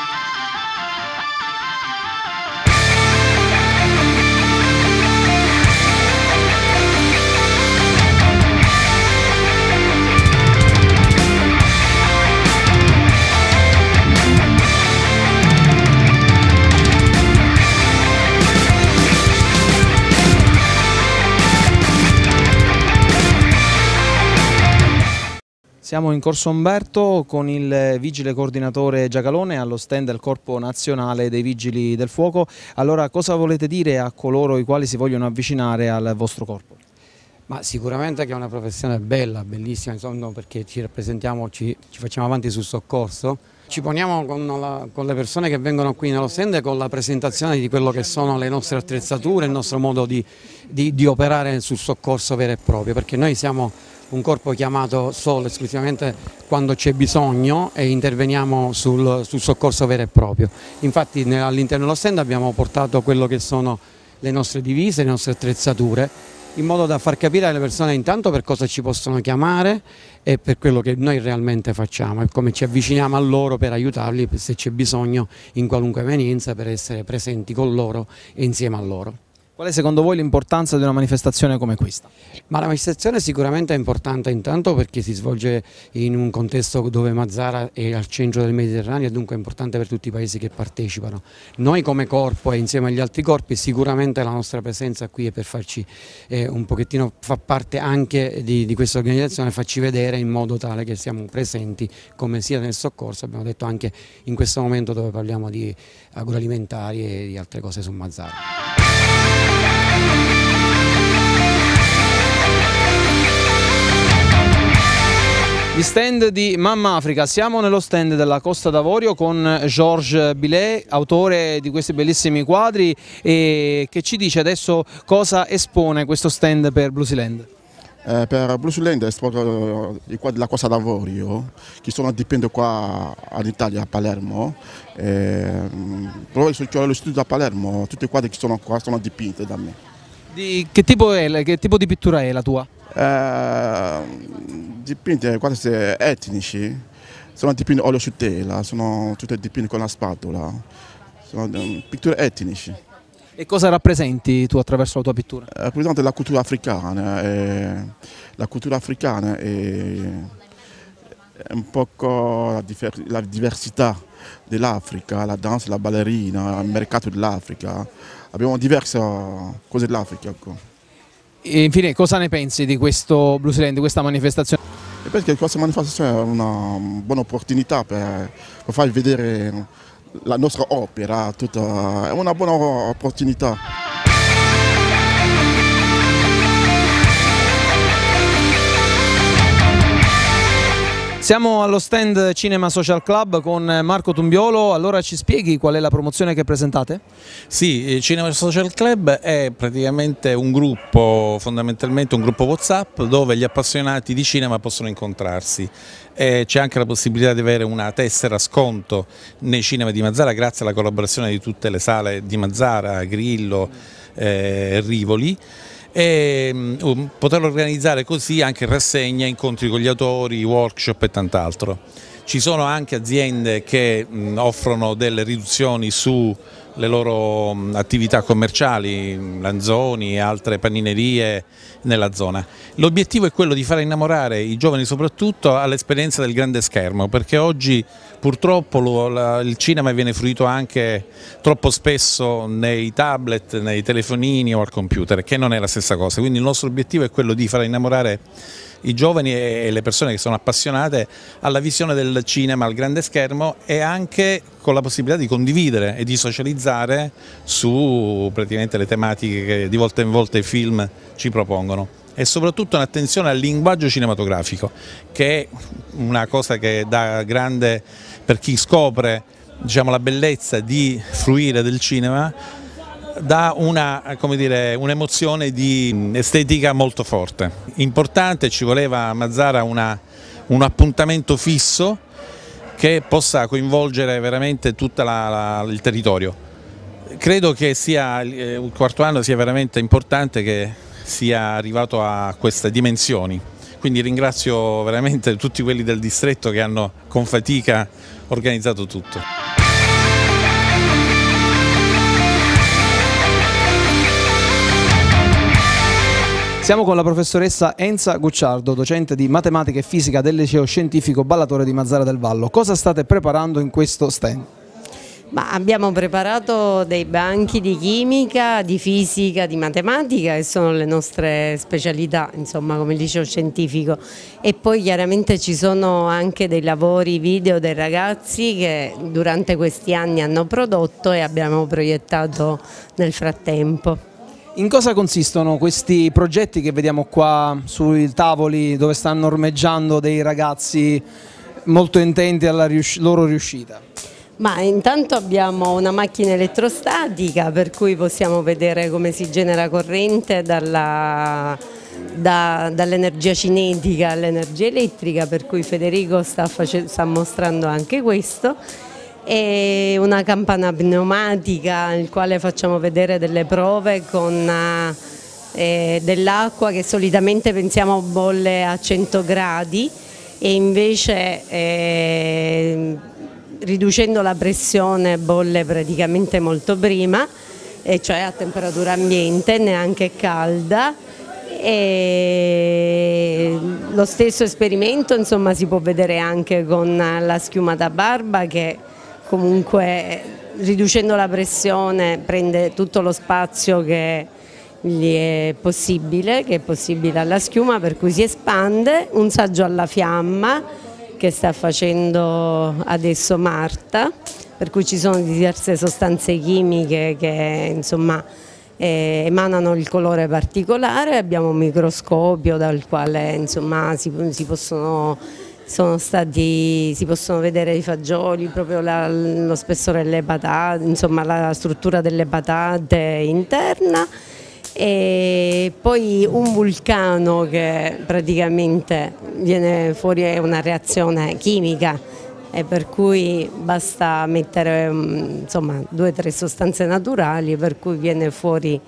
Siamo in Corso Umberto con il vigile coordinatore Giacalone allo stand del Corpo Nazionale dei Vigili del Fuoco. Allora, cosa volete dire a coloro i quali si vogliono avvicinare al vostro corpo? Ma sicuramente che è una professione bella, bellissima, insomma, perché ci rappresentiamo, ci facciamo avanti sul soccorso. Ci poniamo con le persone che vengono qui nello stand e con la presentazione di quello che sono le nostre attrezzature, il nostro modo di operare sul soccorso vero e proprio, perché noi siamo un corpo chiamato solo esclusivamente quando c'è bisogno e interveniamo sul soccorso vero e proprio. Infatti all'interno dello stand abbiamo portato quello che sono le nostre divise, le nostre attrezzature, in modo da far capire alle persone intanto per cosa ci possono chiamare e per quello che noi realmente facciamo e come ci avviciniamo a loro per aiutarli se c'è bisogno in qualunque evenienza, per essere presenti con loro e insieme a loro. Qual è secondo voi l'importanza di una manifestazione come questa? Ma la manifestazione sicuramente è importante intanto perché si svolge in un contesto dove Mazara è al centro del Mediterraneo e dunque è importante per tutti i paesi che partecipano. Noi come corpo e insieme agli altri corpi sicuramente la nostra presenza qui è per farci un pochettino, fa parte anche di questa organizzazione, farci vedere in modo tale che siamo presenti come sia nel soccorso, abbiamo detto anche in questo momento dove parliamo di agroalimentari e di altre cose su Mazara. Gli stand di Mamma Africa, siamo nello stand della Costa d'Avorio con Georges Billet, autore di questi bellissimi quadri, e che ci dice adesso cosa espone questo stand per Bluesealand. Per Bluesealand espone i quadri della Costa d'Avorio che sono dipinti qua all'Italia, a Palermo. Proprio lo studio a Palermo, tutti i quadri che sono qua sono dipinti da me. Che tipo di pittura è la tua? Dipinti quasi etnici, sono dipinti olio su tela, sono tutti dipinti con la spatola, sono pitture etnici. E cosa rappresenti tu attraverso la tua pittura? Rappresenta la cultura africana, la cultura africana è un po' la diversità dell'Africa, la danza, la ballerina, il mercato dell'Africa, abbiamo diverse cose dell'Africa. E infine, cosa ne pensi di questo Bluesealand, di questa manifestazione? Perché questa manifestazione è una buona opportunità per far vedere la nostra opera, è una buona opportunità. Siamo allo stand Cinema Social Club con Marco Tumbiolo, allora ci spieghi qual è la promozione che presentate? Sì, Cinema Social Club è praticamente un gruppo, fondamentalmente un gruppo WhatsApp dove gli appassionati di cinema possono incontrarsi. C'è anche la possibilità di avere una tessera sconto nei cinema di Mazara grazie alla collaborazione di tutte le sale di Mazara, Grillo, Rivoli. E poter organizzare così anche rassegne, incontri con gli autori, workshop e tant'altro. Ci sono anche aziende che offrono delle riduzioni sulle loro attività commerciali, Lanzoni e altre paninerie nella zona. L'obiettivo è quello di far innamorare i giovani soprattutto all'esperienza del grande schermo, perché oggi purtroppo il cinema viene fruito anche troppo spesso nei tablet, nei telefonini o al computer, che non è la stessa cosa. Quindi il nostro obiettivo è quello di far innamorare i giovani e le persone che sono appassionate alla visione del cinema al grande schermo e anche con la possibilità di condividere e di socializzare su praticamente le tematiche che di volta in volta i film ci propongono. E soprattutto un'attenzione al linguaggio cinematografico, che è una cosa che dà grande, per chi scopre, diciamo, la bellezza di fruire del cinema, dà un'emozione di estetica molto forte. Importante, ci voleva a Mazara un appuntamento fisso che possa coinvolgere veramente tutto il territorio. Credo che il quarto anno sia veramente importante che sia arrivato a queste dimensioni. Quindi ringrazio veramente tutti quelli del distretto che hanno con fatica organizzato tutto. Siamo con la professoressa Enza Gucciardo, docente di matematica e fisica del liceo scientifico Ballatore di Mazara del Vallo. Cosa state preparando in questo stand? Ma abbiamo preparato dei banchi di chimica, di fisica, di matematica, che sono le nostre specialità, insomma, come liceo scientifico, e poi chiaramente ci sono anche dei lavori video dei ragazzi che durante questi anni hanno prodotto e abbiamo proiettato nel frattempo. In cosa consistono questi progetti che vediamo qua sui tavoli dove stanno ormeggiando dei ragazzi molto intenti alla loro riuscita? Ma intanto abbiamo una macchina elettrostatica per cui possiamo vedere come si genera corrente dall'energia cinetica all'energia elettrica, per cui Federico sta mostrando anche questo, e una campana pneumatica nel quale facciamo vedere delle prove con dell'acqua che solitamente pensiamo bolle a 100 gradi e invece riducendo la pressione bolle praticamente molto prima, e cioè a temperatura ambiente, neanche calda. E lo stesso esperimento, insomma, si può vedere anche con la schiuma da barba, che comunque riducendo la pressione prende tutto lo spazio che gli è possibile alla schiuma, per cui si espande. Un saggio alla fiamma che sta facendo adesso Marta, per cui ci sono diverse sostanze chimiche che insomma emanano il colore particolare. Abbiamo un microscopio dal quale insomma si possono vedere i fagioli, proprio lo spessore delle patate, insomma la struttura delle patate interna. E poi un vulcano che praticamente viene fuori, è una reazione chimica, e per cui basta mettere insomma 2 o 3 sostanze naturali, per cui viene fuori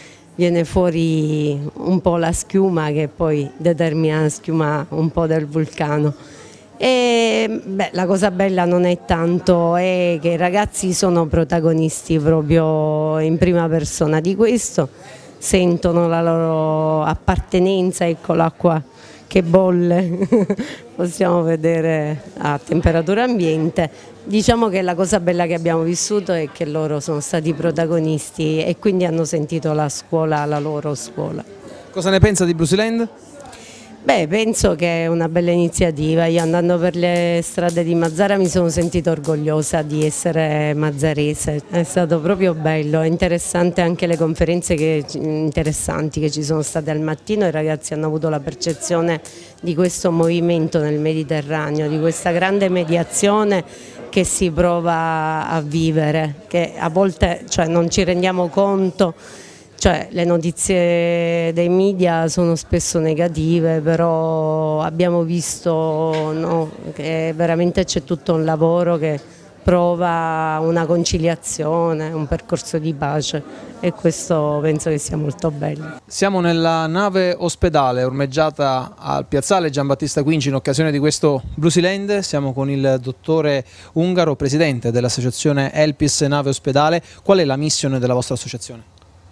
un po' la schiuma che poi determina la schiuma un po' del vulcano. E, la cosa bella non è tanto che i ragazzi sono protagonisti proprio in prima persona di questo, sentono la loro appartenenza, ecco l'acqua che bolle, possiamo vedere a temperatura ambiente. Diciamo che la cosa bella che abbiamo vissuto è che loro sono stati protagonisti e quindi hanno sentito la loro scuola. Cosa ne pensa di Brusiland? Beh, penso che è una bella iniziativa. Io andando per le strade di Mazara mi sono sentita orgogliosa di essere mazzarese, è stato proprio bello, è interessante anche le conferenze interessanti che ci sono state al mattino. I ragazzi hanno avuto la percezione di questo movimento nel Mediterraneo, di questa grande mediazione che si prova a vivere, che a volte non ci rendiamo conto. Cioè, le notizie dei media sono spesso negative, però abbiamo visto che veramente c'è tutto un lavoro che prova una conciliazione, un percorso di pace, e questo penso che sia molto bello. Siamo nella nave ospedale ormeggiata al piazzale Giambattista Quinci in occasione di questo Brusiland. Siamo con il dottore Ungaro, presidente dell'associazione Elpis Nave Ospedale. Qual è la missione della vostra associazione?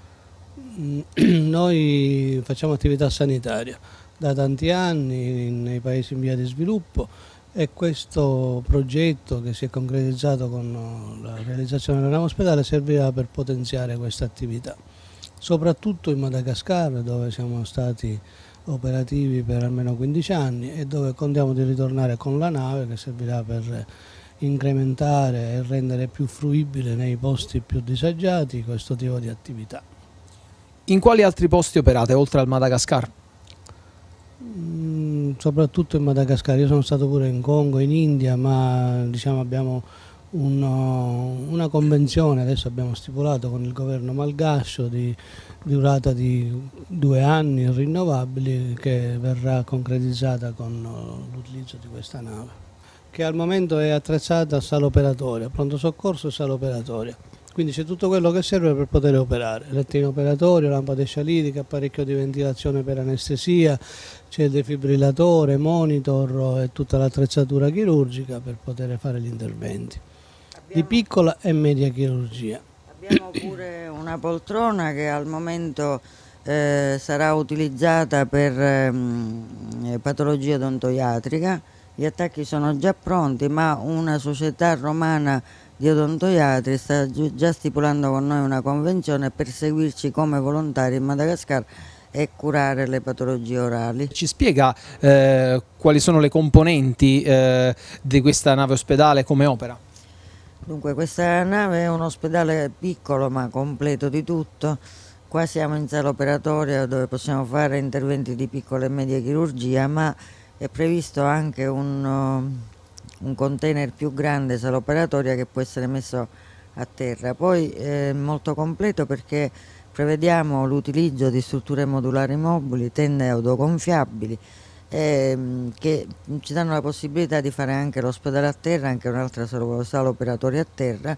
Noi facciamo attività sanitaria da tanti anni nei paesi in via di sviluppo, e questo progetto, che si è concretizzato con la realizzazione della nave ospedale, servirà per potenziare questa attività, soprattutto in Madagascar, dove siamo stati operativi per almeno 15 anni e dove contiamo di ritornare con la nave, che servirà per incrementare e rendere più fruibile nei posti più disagiati questo tipo di attività. In quali altri posti operate, oltre al Madagascar? Soprattutto in Madagascar. Io sono stato pure in Congo, in India, ma diciamo abbiamo una convenzione, adesso abbiamo stipulato con il governo malgascio di durata di 2 anni rinnovabili, che verrà concretizzata con l'utilizzo di questa nave, che al momento è attrezzata a sala operatoria, pronto soccorso e sala operatoria. Quindi c'è tutto quello che serve per poter operare: lettino operatorio, lampada scialitiche, apparecchio di ventilazione per anestesia, c'è il defibrillatore, monitor e tutta l'attrezzatura chirurgica per poter fare gli interventi di piccola e media chirurgia. Abbiamo pure una poltrona che al momento sarà utilizzata per patologia odontoiatrica. Gli attacchi sono già pronti, ma una società romana di odontoiatri sta già stipulando con noi una convenzione per seguirci come volontari in Madagascar e curare le patologie orali. Ci spiega quali sono le componenti di questa nave ospedale, come opera? Dunque, questa nave è un ospedale piccolo ma completo di tutto. Qua siamo in sala operatoria dove possiamo fare interventi di piccola e media chirurgia, ma è previsto anche un container più grande, sala operatoria, che può essere messo a terra. Poi è molto completo perché prevediamo l'utilizzo di strutture modulari mobili, tende autogonfiabili, che ci danno la possibilità di fare anche l'ospedale a terra, anche un'altra sala operatoria a terra,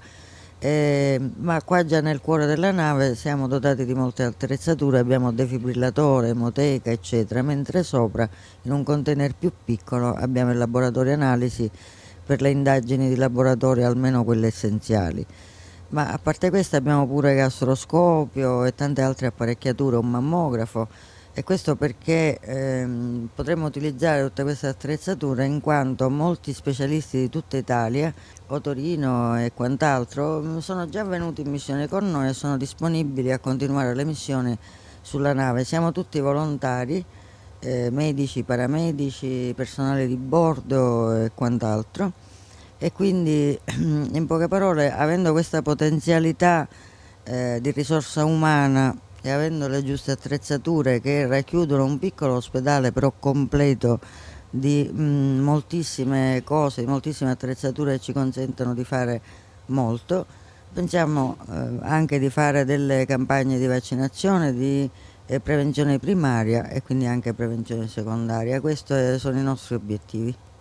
ma qua già nel cuore della nave siamo dotati di molte attrezzature, abbiamo defibrillatore, emoteca eccetera, mentre sopra in un container più piccolo abbiamo il laboratorio analisi per le indagini di laboratorio, almeno quelle essenziali. Ma a parte questo abbiamo pure gastroscopio e tante altre apparecchiature, un mammografo, e questo perché potremmo utilizzare tutte queste attrezzature in quanto molti specialisti di tutta Italia, Torino e quant'altro, sono già venuti in missione con noi e sono disponibili a continuare le missioni sulla nave. Siamo tutti volontari, medici, paramedici, personale di bordo e quant'altro, e quindi in poche parole, avendo questa potenzialità di risorsa umana e avendo le giuste attrezzature che racchiudono un piccolo ospedale però completo di moltissime cose, di moltissime attrezzature che ci consentono di fare molto, pensiamo anche di fare delle campagne di vaccinazione, di prevenzione primaria e quindi anche prevenzione secondaria. Questi sono i nostri obiettivi.